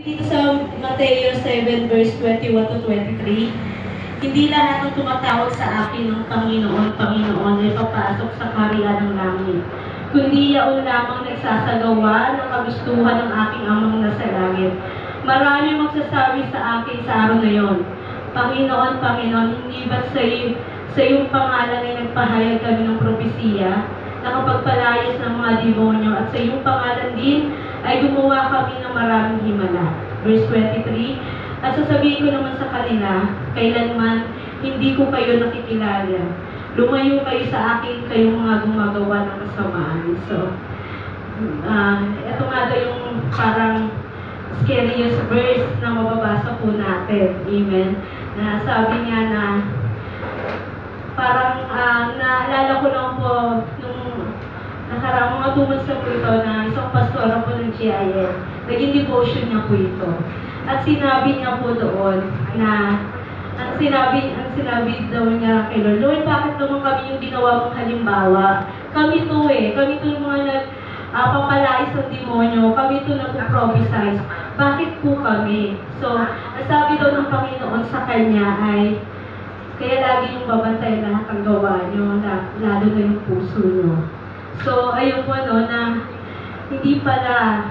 Dito sa Mateo 7 verse 21 to 23, hindi lahat ng tumatawag sa akin ng Panginoon, Panginoon ay papasok sa kaharian ng langit, kundi yaon lamang nagsasagawa ng kagustuhan ng aking amang nasa langit. Marami magsasabi sa akin sa araw na yon, Panginoon, Panginoon, hindi ba sa iyong pangalan ay nagpahayag kami ng propesiya, nakapagpalayas ng mga demonyo, at sa iyong pangalan din ay gumawa kami ng maraming himala. Verse 23, at sasabihin ko naman sa kanila, kailanman hindi ko kayo nakikilala. Lumayo kayo sa akin, kayong mga gumagawa ng kasamaan. So, ito nga daw yung parang scariest verse na mababasa po natin. Amen. Na sabi niya na parang naalala ko lang po nung nakarang mga 2 months na po ito na isang pastora po ng GIL. Naging devotion niya po ito. At sinabi niya po doon na ang sinabi daw niya kay Lord, Lord, bakit naman kami yung ginawa mong halimbawa? Kami to yung mga nagpapalais ng demonyo, kami to nag-prophesize. Bakit po kami? So, ang sabi daw ng Panginoon sa kanya ay, kaya lagi yung babantay lahat ang gawa nyo, lalo na yung puso nyo. So, ayun po na hindi pala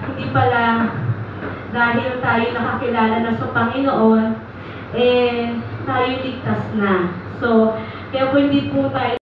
dahil tayo nakakilala na sa Panginoon, tayo ligtas na. So, kaya po hindi po tayo